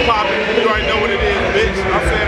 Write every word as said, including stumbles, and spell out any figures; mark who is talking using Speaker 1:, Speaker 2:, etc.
Speaker 1: poppin'. You already know what it is, bitch. I'm saying